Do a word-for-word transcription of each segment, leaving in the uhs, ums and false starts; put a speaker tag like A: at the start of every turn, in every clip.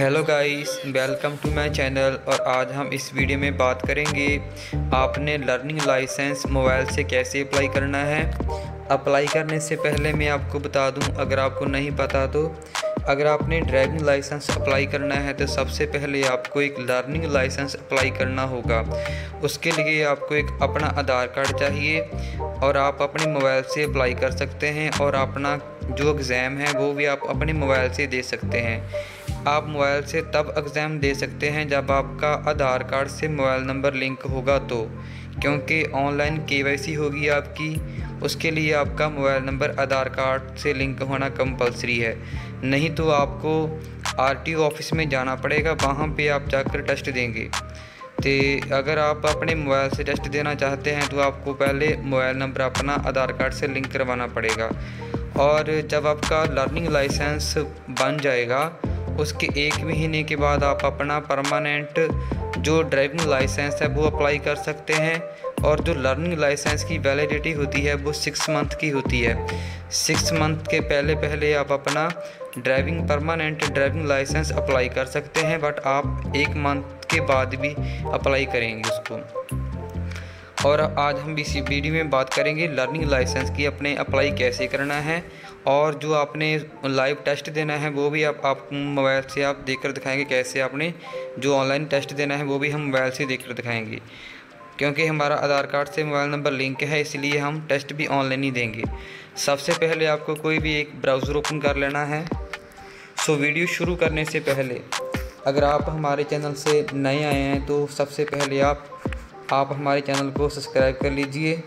A: Hello guys, welcome to my channel. और आज हम इस वीडियो में बात करेंगे आपने लर्निंग लाइसेंस मोबाइल से कैसे अप्लाई करना है। अप्लाई करने से पहले मैं आपको बता दूं, अगर आपको नहीं पता तो अगर आपने ड्राइविंग लाइसेंस अप्लाई करना है तो सबसे पहले आपको एक लर्निंग लाइसेंस अप्लाई करना होगा। उसके लिए आपको एक अपना आधार कार्ड चाहिए और आप अपने मोबाइल से अप्लाई कर सकते हैं, और अपना जो एग्ज़ाम है वो भी आप अपने मोबाइल से दे सकते हैं। आप मोबाइल से तब एग्ज़ाम दे सकते हैं जब आपका आधार कार्ड से मोबाइल नंबर लिंक होगा, तो क्योंकि ऑनलाइन केवाईसी होगी आपकी, उसके लिए आपका मोबाइल नंबर आधार कार्ड से लिंक होना कंपलसरी है। नहीं तो आपको आरटीओ ऑफिस में जाना पड़ेगा, वहाँ पे आप जाकर टेस्ट देंगे। तो अगर आप अपने मोबाइल से टेस्ट देना चाहते हैं तो आपको पहले मोबाइल नंबर अपना आधार कार्ड से लिंक करवाना पड़ेगा। और जब आपका लर्निंग लाइसेंस बन जाएगा उसके एक महीने के बाद आप अपना परमानेंट जो ड्राइविंग लाइसेंस है वो अप्लाई कर सकते हैं। और जो लर्निंग लाइसेंस की वैलिडिटी होती है वो सिक्स मंथ की होती है। सिक्स मंथ के पहले पहले आप अपना driving permanent driving licence apply कर सकते हैं, बट आप एक मंथ के बाद भी अप्लाई करेंगे उसको। और आज हम इसी वीडियो में बात करेंगे लर्निंग लाइसेंस की अपने अप्लाई कैसे करना है, और जो आपने लाइव टेस्ट देना है वो भी आप, आप मोबाइल से आप देखकर दिखाएंगे। कैसे आपने जो ऑनलाइन टेस्ट देना है वो भी हम मोबाइल से देखकर दिखाएंगे, क्योंकि हमारा आधार कार्ड से मोबाइल नंबर लिंक है, इसलिए हम टेस्ट भी ऑनलाइन ही देंगे। सबसे पहले आपको कोई भी एक ब्राउज़र ओपन कर लेना है। सो वीडियो शुरू करने से पहले अगर आप हमारे चैनल से नए आए हैं तो सबसे पहले आप आप हमारे चैनल को सब्सक्राइब कर लीजिए।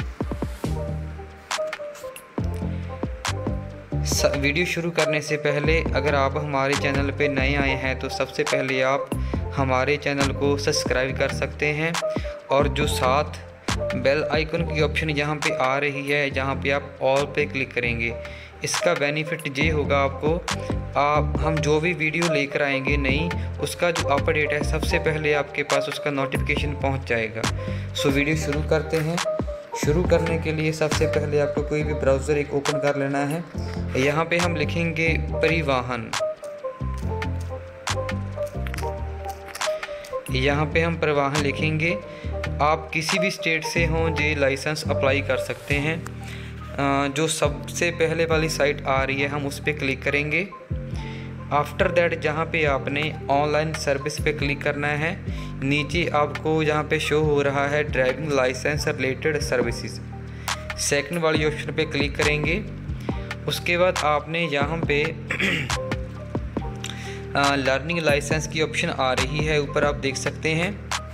A: वीडियो शुरू करने से पहले अगर आप हमारे चैनल पे नए आए हैं तो सबसे पहले आप हमारे चैनल को सब्सक्राइब कर सकते हैं, और जो साथ बेल आइकन की ऑप्शन यहाँ पे आ रही है, जहाँ पे आप ऑल पे क्लिक करेंगे। इसका बेनिफिट ये होगा आपको, आप हम जो भी वीडियो लेकर आएंगे नई, उसका जो अपडेट है सबसे पहले आपके पास उसका नोटिफिकेशन पहुँच जाएगा। सो वीडियो शुरू करते हैं। शुरू करने के लिए सबसे पहले आपको कोई भी ब्राउज़र एक ओपन कर लेना है। यहाँ पे हम लिखेंगे परिवहन। यहाँ पे हम परिवहन लिखेंगे। आप किसी भी स्टेट से हों जो लाइसेंस अप्लाई कर सकते हैं। जो सबसे पहले वाली साइट आ रही है हम उस पर क्लिक करेंगे। आफ्टर दैट जहाँ पे आपने ऑनलाइन सर्विस पे क्लिक करना है, नीचे आपको जहाँ पे शो हो रहा है driving licence related services, second वाली ऑप्शन पे क्लिक करेंगे। उसके बाद आपने यहाँ पे लर्निंग लाइसेंस की ऑप्शन आ रही है, ऊपर आप देख सकते हैं।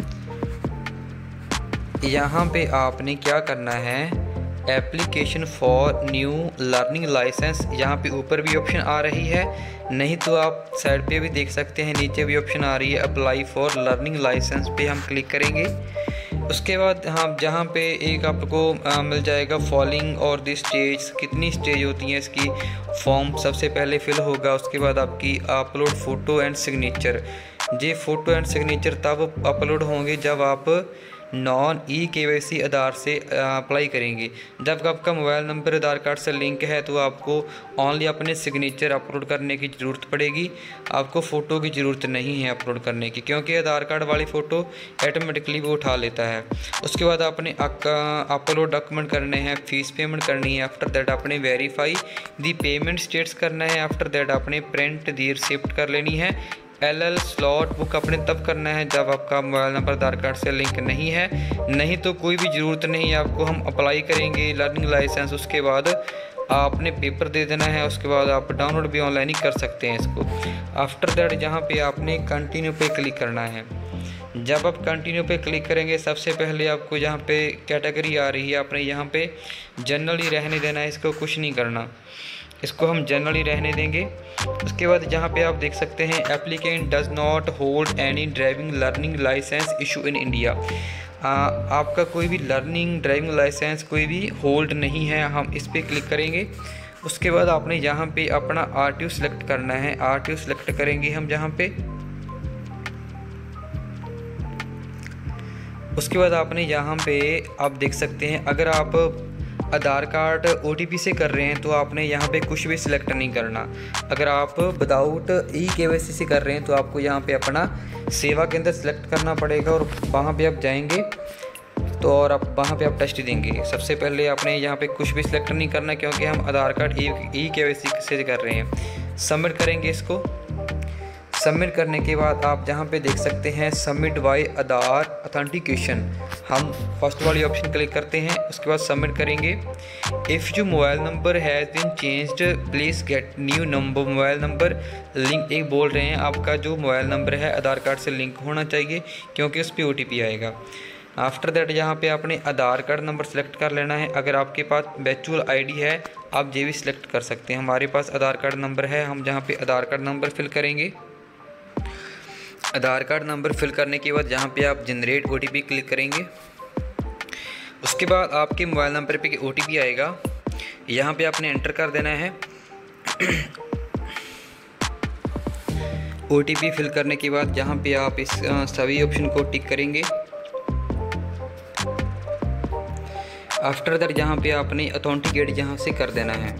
A: यहाँ पे आपने क्या करना है, application for new learning licence, यहाँ पे ऊपर भी ऑप्शन आ रही है, नहीं तो आप साइड पे भी देख सकते हैं, नीचे भी ऑप्शन आ रही है अप्लाई फॉर लर्निंग लाइसेंस पे हम क्लिक करेंगे। उसके बाद हम जहाँ पे एक आपको आ, मिल जाएगा फॉलोइंग और दी स्टेज, कितनी स्टेज होती हैं इसकी, फॉर्म सबसे पहले फिल होगा। उसके बाद आपकी अपलोड फ़ोटो एंड सिग्नेचर। ये फ़ोटो एंड सिग्नेचर तब अपलोड होंगे जब आप नॉन ई केवाईसी आधार से अप्लाई करेंगे। जब आपका मोबाइल नंबर आधार कार्ड से लिंक है तो आपको ओनली अपने सिग्नेचर अपलोड करने की ज़रूरत पड़ेगी, आपको फ़ोटो की ज़रूरत नहीं है अपलोड करने की, क्योंकि आधार कार्ड वाली फ़ोटो ऑटोमेटिकली वो उठा लेता है। उसके बाद आपने अपलोड डॉक्यूमेंट करने हैं, फ़ीस पेमेंट करनी है। आफ्टर दैट आपने वेरीफाई दी पेमेंट स्टेट्स करना है। आफ्टर दैट आपने प्रिंट दी रिसिप्ट कर लेनी है। एल एल स्लॉट बुक आपने तब करना है जब आपका मोबाइल नंबर आधार कार्ड से लिंक नहीं है, नहीं तो कोई भी ज़रूरत नहीं है आपको। हम अप्लाई करेंगे लर्निंग लाइसेंस, उसके बाद आपने पेपर दे देना है। उसके बाद आप डाउनलोड भी ऑनलाइन ही कर सकते हैं इसको। आफ्टर दैट जहाँ पे आपने कंटिन्यू पे क्लिक करना है। जब आप कंटिन्यू पे क्लिक करेंगे सबसे पहले आपको यहाँ पे कैटेगरी आ रही है, आपने यहाँ पे जनरली रहने देना है, इसको कुछ नहीं करना, इसको हम जनरली रहने देंगे। उसके बाद जहाँ पे आप देख सकते हैं applicant does not hold any driving learning licence issue in India. आपका कोई भी लर्निंग ड्राइविंग लाइसेंस कोई भी होल्ड नहीं है, हम इस पर क्लिक करेंगे। उसके बाद आपने यहाँ पे अपना आरटीओ सेलेक्ट करना है। आरटीओ सेलेक्ट करेंगे हम जहाँ पे। उसके बाद आपने यहाँ पे आप देख सकते हैं, अगर आप आधार कार्ड ओटीपी से कर रहे हैं तो आपने यहाँ पे कुछ भी सिलेक्ट नहीं करना। अगर आप विदाउट ई केवाईसी से कर रहे हैं तो आपको यहाँ पे अपना सेवा केंद्र सेलेक्ट करना पड़ेगा और वहाँ पे आप जाएंगे तो और आप वहाँ पे आप टेस्ट देंगे। सबसे पहले आपने यहाँ पे कुछ भी सिलेक्ट नहीं करना क्योंकि हम आधार कार्ड ई ई केवाईसी से कर रहे हैं। सबमिट करेंगे इसको। सबमिट करने के बाद आप जहाँ पे देख सकते हैं सबमिट बाय आधार ऑथेंटिकेशन, हम फर्स्ट वाली ऑप्शन क्लिक करते हैं। उसके बाद सबमिट करेंगे। If your mobile number has been changed please get new number mobile number link. एक बोल रहे हैं आपका जो मोबाइल नंबर है आधार कार्ड से लिंक होना चाहिए क्योंकि उस पर ओ टी पी आएगा। आफ्टर दैट यहाँ पे आपने आधार कार्ड नंबर सेलेक्ट कर लेना है। अगर आपके पास वर्चुअल आईडी है आप ये भी सिलेक्ट कर सकते हैं। हमारे पास आधार कार्ड नंबर है, हम जहाँ पे आधार कार्ड नंबर फिल करेंगे। आधार कार्ड नंबर फिल करने के बाद यहाँ पे आप generate O T P click करेंगे। उसके बाद आपके मोबाइल नंबर पे ओ टी पी आएगा, यहाँ पे आपने एंटर कर देना है। ओ टी पी फिल करने के बाद यहाँ पे आप इस सभी ऑप्शन को टिक करेंगे। आफ्टर दैट यहाँ पे आपने ऑथेंटिकेट यहाँ से कर देना है।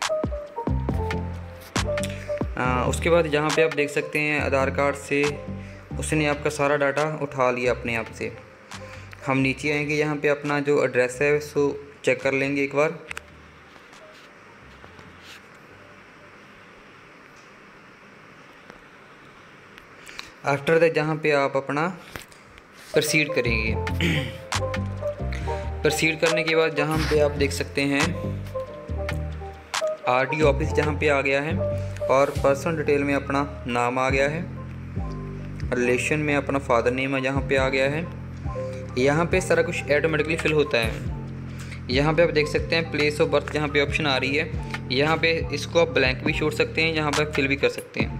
A: आ, उसके बाद यहाँ पे आप देख सकते हैं आधार कार्ड से उसने आपका सारा डाटा उठा लिया अपने आप से। हम नीचे आएंगे, यहाँ पे अपना जो एड्रेस है उसको चेक कर लेंगे एक बार। आफ्टर दैट यहाँ पे आप अपना प्रोसीड करेंगे। प्रोसीड करने के बाद जहाँ पे आप देख सकते हैं आर डी ऑफिस जहाँ पे आ गया है और पर्सनल डिटेल में अपना नाम आ गया है। रिलेशन में अपना फादर नेम है जहाँ पे आ गया है। यहाँ पे सारा कुछ ऑटोमेटिकली फिल होता है। यहाँ पे आप देख सकते हैं प्लेस ऑफ बर्थ जहाँ पे ऑप्शन आ रही है, यहाँ पे इसको आप ब्लैंक भी छोड़ सकते हैं, यहाँ पे फिल भी कर सकते हैं।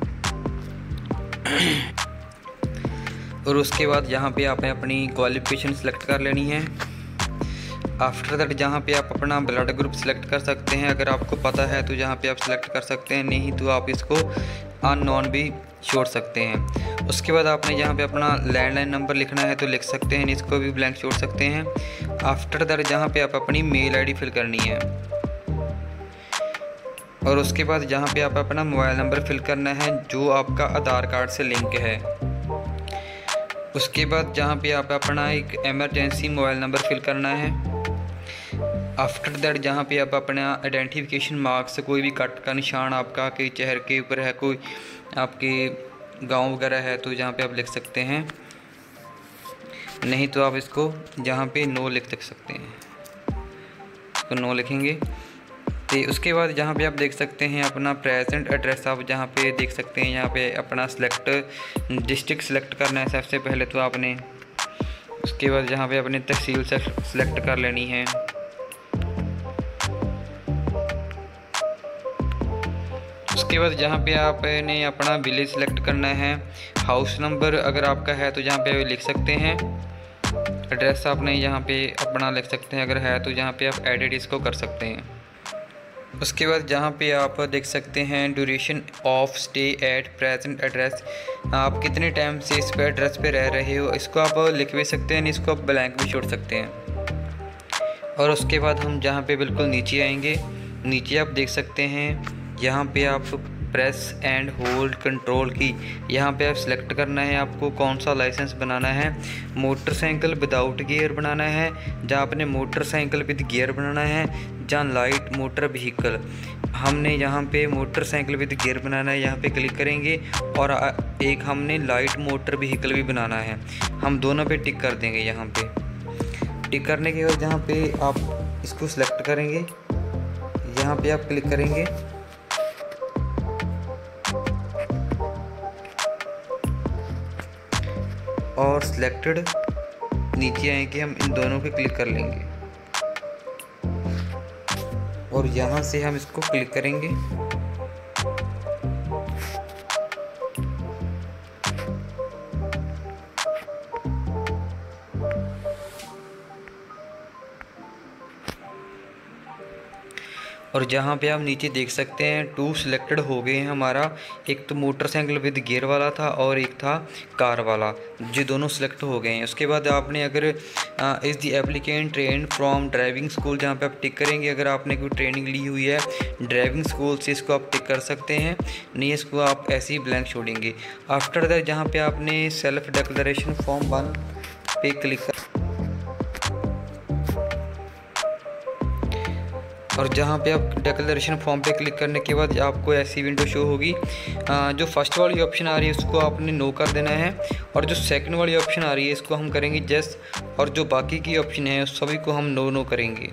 A: और उसके बाद यहाँ पे आपने अपनी क्वालिफिकेशन सेलेक्ट कर लेनी है। आफ्टर दैट जहाँ पे आप अपना ब्लड ग्रुप सेलेक्ट कर सकते हैं। अगर आपको पता है तो जहाँ पे आप सेलेक्ट कर सकते हैं, नहीं तो आप इसको अननोन भी छोड़ सकते हैं। उसके बाद आपने यहाँ पे अपना लैंडलाइन नंबर लिखना है तो लिख सकते हैं, इसको भी ब्लैंक छोड़ सकते हैं। आफ्टर दैट जहाँ पे आप अपनी मेल आईडी फिल करनी है और उसके बाद जहाँ पे आप अपना मोबाइल नंबर फिल करना है जो आपका आधार कार्ड से लिंक है। उसके बाद जहाँ पे आप अपना एक इमरजेंसी मोबाइल नंबर फिल करना है। आफ्टर दैट जहाँ पे आप अपना आइडेंटिफिकेशन मार्क्स, कोई भी कट का निशान आपका के चेहरे के ऊपर है, कोई आपके गांव वगैरह है तो जहाँ पे आप लिख सकते हैं, नहीं तो आप इसको जहाँ पे नो लिख लिख सकते हैं, तो नो लिखेंगे। तो उसके बाद जहाँ पे आप देख सकते हैं अपना प्रेजेंट एड्रेस, आप जहाँ पे देख सकते हैं यहाँ पे अपना सेलेक्ट डिस्ट्रिक्ट सेलेक्ट करना है सबसे पहले तो आपने। उसके बाद जहाँ पे अपने तहसील से सेलेक्ट कर लेनी है। उसके बाद जहाँ पे आपने अपना विलेज सेलेक्ट करना है। हाउस नंबर अगर आपका है तो जहाँ पे लिख सकते हैं। एड्रेस आपने यहाँ पे अपना लिख सकते हैं, अगर है तो जहाँ पे आप एडिट इसको कर सकते हैं। उसके बाद जहाँ पे आप देख सकते हैं duration of stay at present address, आप कितने टाइम से इस पे एड्रेस पे रह रहे हो, इसको आप लिख भी सकते हैं, इसको आप ब्लैंक भी छोड़ सकते हैं। और उसके बाद हम जहाँ पे बिल्कुल नीचे आएंगे, नीचे आप देख सकते हैं यहाँ पे आप प्रेस एंड होल्ड कंट्रोल की, यहाँ पे आप सिलेक्ट करना है आपको कौन सा लाइसेंस बनाना है। मोटरसाइकिल विदाउट गियर बनाना है, जहाँ आपने मोटरसाइकिल विद गियर बनाना है, जहाँ लाइट मोटर व्हीकल। हमने यहाँ पे मोटरसाइकिल विद गियर बनाना है, यहाँ पे क्लिक करेंगे। और एक हमने लाइट मोटर व्हीकल भी बनाना है, हम दोनों पे टिक कर देंगे। यहाँ पे टिक करने के बाद जहाँ पे आप इसको सिलेक्ट करेंगे, यहाँ पे आप क्लिक करेंगे। और सिलेक्टेड नीचे आएंगे, हम इन दोनों पे क्लिक कर लेंगे और यहाँ से हम इसको क्लिक करेंगे। और जहाँ पे आप नीचे देख सकते हैं टू सिलेक्टेड हो गए हैं हमारा, एक तो मोटरसाइकिल विद गियर वाला था और एक था कार वाला, जो दोनों सिलेक्ट हो गए हैं। उसके बाद आपने अगर is the applicant train from driving school, जहाँ पे आप टिक करेंगे, अगर आपने कोई ट्रेनिंग ली हुई है ड्राइविंग स्कूल से, इसको आप टिक कर सकते हैं, नहीं इसको आप ऐसे ही ब्लैंक छोड़ेंगे। आफ्टर दैट जहाँ पे आपने सेल्फ डिक्लेरेशन फॉर्म वन पे क्लिक कर, और जहाँ पे आप डिक्लेरेशन फॉर्म पे क्लिक करने के बाद आपको ऐसी विंडो शो होगी। जो फर्स्ट वाली ऑप्शन आ रही है उसको आपने नो कर देना है, और जो सेकंड वाली ऑप्शन आ रही है इसको हम करेंगे यस, और जो बाकी की ऑप्शन है उस सभी को हम नो नो करेंगे।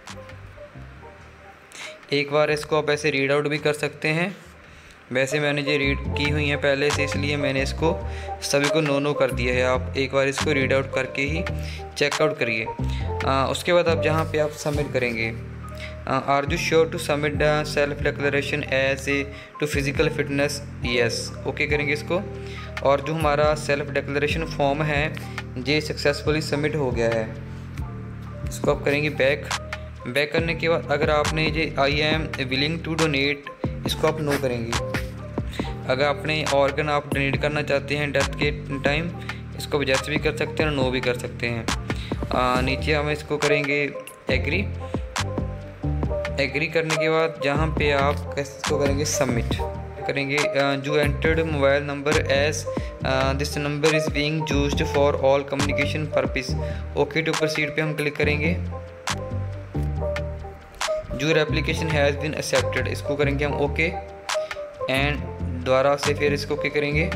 A: एक बार इसको आप ऐसे रीड आउट भी कर सकते हैं, वैसे मैंने ये रीड की हुई है पहले से, इसलिए मैंने इसको सभी को नो नो कर दिया है। आप एक बार इसको रीड आउट करके ही चेकआउट करिए। उसके बाद आप जहाँ पे आप सबमिट करेंगे, are you sure to submit the self declaration as a to physical fitness, yes okay करेंगे इसको। और जो हमारा सेल्फ डिक्लेरेशन फॉर्म है ये सक्सेसफुली सबमिट हो गया है, इसको आप करेंगे बैक। बैक करने के बाद अगर आपने ये I am willing to donate, इसको आप नो करेंगे। अगर अपने ऑर्गन आप डोनेट करना चाहते हैं डेथ के टाइम, इसको जैसे भी कर सकते हैं, नो भी कर सकते हैं। आ, नीचे हम इसको करेंगे एग्री। एग्री करने के बाद जहाँ पे आप इसको करेंगे सबमिट करेंगे। जो entered mobile number as this number is being used for all communication purpose, okay to proceed पे हम क्लिक करेंगे। जो एप्लीकेशन हैज़ बीन एक्सेप्टेड, इसको करेंगे हम ओके, एंड दोबारा से फिर इसको ओके करेंगे।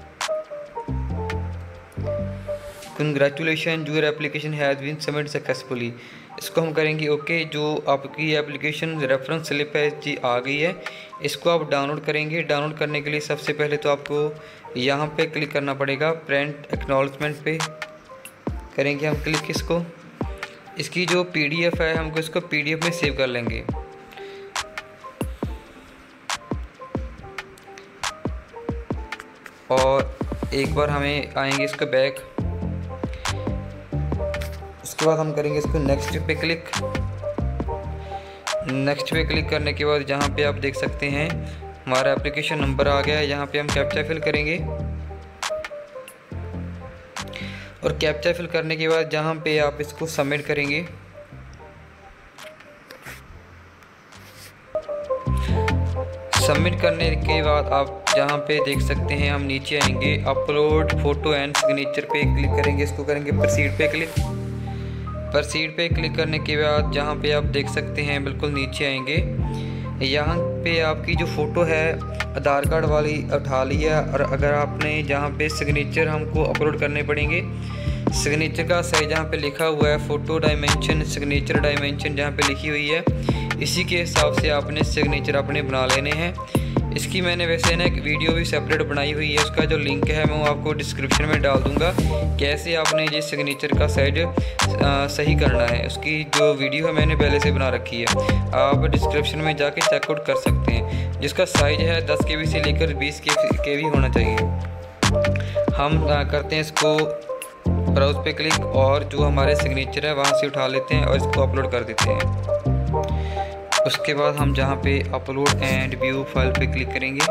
A: Congratulation your application has been submit successfully, इसको हम करेंगे ओके। जो आपकी एप्लीकेशन रेफरेंस स्लिप है जी आ गई है, इसको आप डाउनलोड करेंगे। डाउनलोड करने के लिए सबसे पहले तो आपको यहाँ पे क्लिक करना पड़ेगा, प्रिंट एक्नॉलेजमेंट पे करेंगे हम क्लिक। इसको इसकी जो पीडीएफ है हमको इसको पीडीएफ में सेव कर लेंगे। और एक बार हमें आएंगे इसको बैक, उसके बाद हम करेंगे इसको नेक्स्ट पे क्लिक। नेक्स्ट पे क्लिक करने के बाद जहाँ पे आप देख सकते हैं हमारा एप्लीकेशन नंबर आ गया है, यहाँ पे हम कैप्चा फिल करेंगे। और कैप्चा फिल करने के बाद जहाँ पे आप इसको सबमिट करेंगे। सबमिट करने के बाद आप जहाँ पे देख सकते हैं हम नीचे आएंगे, अपलोड फोटो एंड सिग्नेचर पे क्लिक करेंगे, इसको करेंगे प्रोसीड पे क्लिक। प्रोसीड पे क्लिक करने के बाद जहाँ पे आप देख सकते हैं बिल्कुल नीचे आएंगे, यहाँ पे आपकी जो फ़ोटो है आधार कार्ड वाली उठा ली है। और अगर आपने जहाँ पे सिग्नेचर हमको अपलोड करने पड़ेंगे, सिग्नेचर का साइज जहाँ पे लिखा हुआ है फ़ोटो डायमेंशन, सिग्नेचर डायमेंशन जहाँ पे लिखी हुई है, इसी के हिसाब से आपने सिग्नेचर अपने बना लेने हैं। इसकी मैंने वैसे ना एक वीडियो भी सेपरेट बनाई हुई है, उसका जो लिंक है मैं वो आपको डिस्क्रिप्शन में डाल दूंगा, कैसे आपने ये सिग्नेचर का साइज सही करना है। उसकी जो वीडियो है मैंने पहले से बना रखी है, आप डिस्क्रिप्शन में जाके चेकआउट कर सकते हैं। जिसका साइज है दस के बी से लेकर बीस के बी होना चाहिए। हम आ, करते हैं इसको ब्राउज पे क्लिक, और जो हमारे सिग्नेचर है वहाँ से उठा लेते हैं और इसको अपलोड कर देते हैं। उसके बाद हम जहाँ पे अपलोड एंड व्यू फाइल पे क्लिक करेंगे,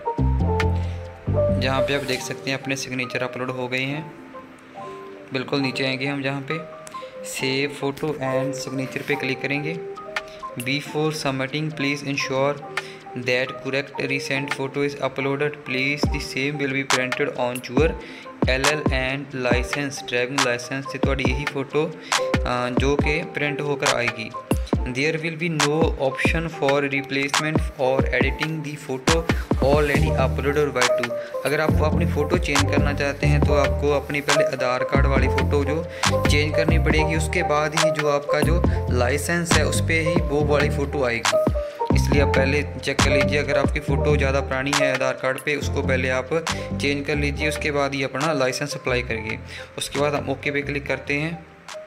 A: जहाँ पे आप देख सकते हैं अपने सिग्नेचर अपलोड हो गए हैं। बिल्कुल नीचे आएंगे हम, जहाँ पे सेव फोटो एंड सिग्नेचर पे क्लिक करेंगे। Before submitting please ensure that correct recent photo is uploaded, please the same will be printed on your L L and licence, driving licence से थोड़ी यही फ़ोटो जो कि प्रिंट होकर आएगी। There will be no option for replacement or editing the photo already uploaded by to। अगर आप अपनी फ़ोटो चेंज करना चाहते हैं तो आपको अपनी पहले आधार कार्ड वाली फ़ोटो जो चेंज करनी पड़ेगी, उसके बाद ही जो आपका जो लाइसेंस है उस पर ही वो वाली फ़ोटो आएगी। इसलिए आप पहले चेक कर लीजिए, अगर आपकी फ़ोटो ज़्यादा पुरानी है आधार कार्ड पे, उसको पहले आप चेंज कर लीजिए, उसके बाद ही अपना लाइसेंस अप्लाई करिए। उसके बाद हम ओके पे क्लिक करते हैं।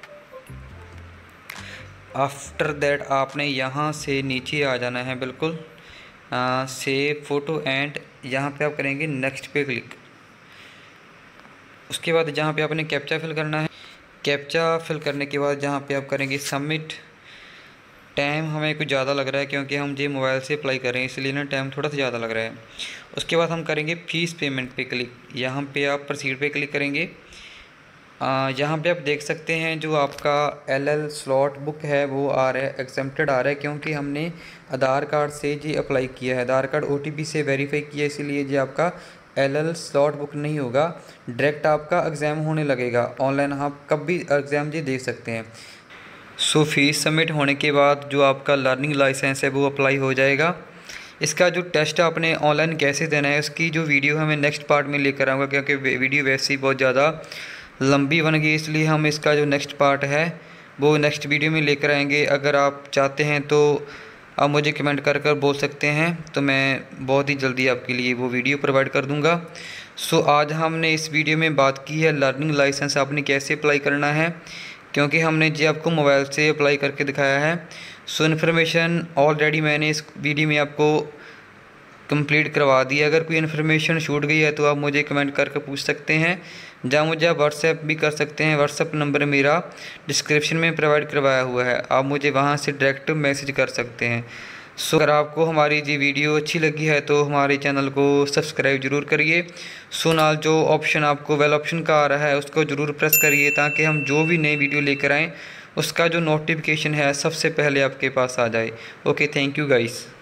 A: आफ्टर दैट आपने यहाँ से नीचे आ जाना है बिल्कुल, सेव फ़ोटो एंड यहाँ पे आप करेंगे नेक्स्ट पे क्लिक। उसके बाद जहाँ पे आपने कैप्चा फिल करना है, कैप्चा फिल करने के बाद जहाँ पे आप करेंगे सबमिट। टाइम हमें कुछ ज़्यादा लग रहा है क्योंकि हम ये मोबाइल से अप्लाई कर रहे हैं, इसलिए ना टाइम थोड़ा सा ज़्यादा लग रहा है। उसके बाद हम करेंगे फ़ीस पेमेंट पे क्लिक। यहाँ पे आप प्रोसीड पे क्लिक करेंगे। यहाँ पे आप देख सकते हैं जो आपका एल एल स्लॉट बुक है वो आ रहा है, एग्जेम्प्टेड आ रहा है, क्योंकि हमने आधार कार्ड से जी अप्लाई किया है, Aadhaar card O T P से वेरीफाई किया, इसीलिए जी आपका एल एल स्लॉट बुक नहीं होगा। डायरेक्ट आपका एग्ज़ाम होने लगेगा ऑनलाइन, आप कब भी एग्ज़ाम जी दे सकते हैं। सो फीस सबमिट होने के बाद जो आपका लर्निंग लाइसेंस है वो अप्लाई हो जाएगा। इसका जो टेस्ट आपने ऑनलाइन कैसे देना है उसकी जो वीडियो हमें नेक्स्ट पार्ट में लेकर आऊँगा, क्योंकि वीडियो वैसे ही बहुत ज़्यादा लंबी बन गई, इसलिए हम इसका जो नेक्स्ट पार्ट है वो नेक्स्ट वीडियो में लेकर आएंगे। अगर आप चाहते हैं तो आप मुझे कमेंट कर कर बोल सकते हैं, तो मैं बहुत ही जल्दी आपके लिए वो वीडियो प्रोवाइड कर दूंगा। सो आज हमने इस वीडियो में बात की है लर्निंग लाइसेंस आपने कैसे अप्लाई करना है, क्योंकि हमने जी आपको मोबाइल से अप्लाई करके दिखाया है। सो इन्फॉर्मेशन ऑलरेडी मैंने इस वीडियो में आपको कंप्लीट करवा दी। अगर कोई इन्फॉर्मेशन छूट गई है तो आप मुझे कमेंट करके पूछ सकते हैं, जहाँ मुझे आप व्हाट्सएप भी कर सकते हैं। व्हाट्सएप नंबर मेरा डिस्क्रिप्शन में प्रोवाइड करवाया हुआ है, आप मुझे वहाँ से डायरेक्ट मैसेज कर सकते हैं। सो अगर आपको हमारी जी वीडियो अच्छी लगी है तो हमारे चैनल को सब्सक्राइब ज़रूर करिए। सो नाल जो ऑप्शन आपको वेल ऑप्शन का आ रहा है उसको ज़रूर प्रेस करिए, ताकि हम जो भी नई वीडियो लेकर आएँ उसका जो नोटिफिकेशन है सबसे पहले आपके पास आ जाए। Okay, thank you guys.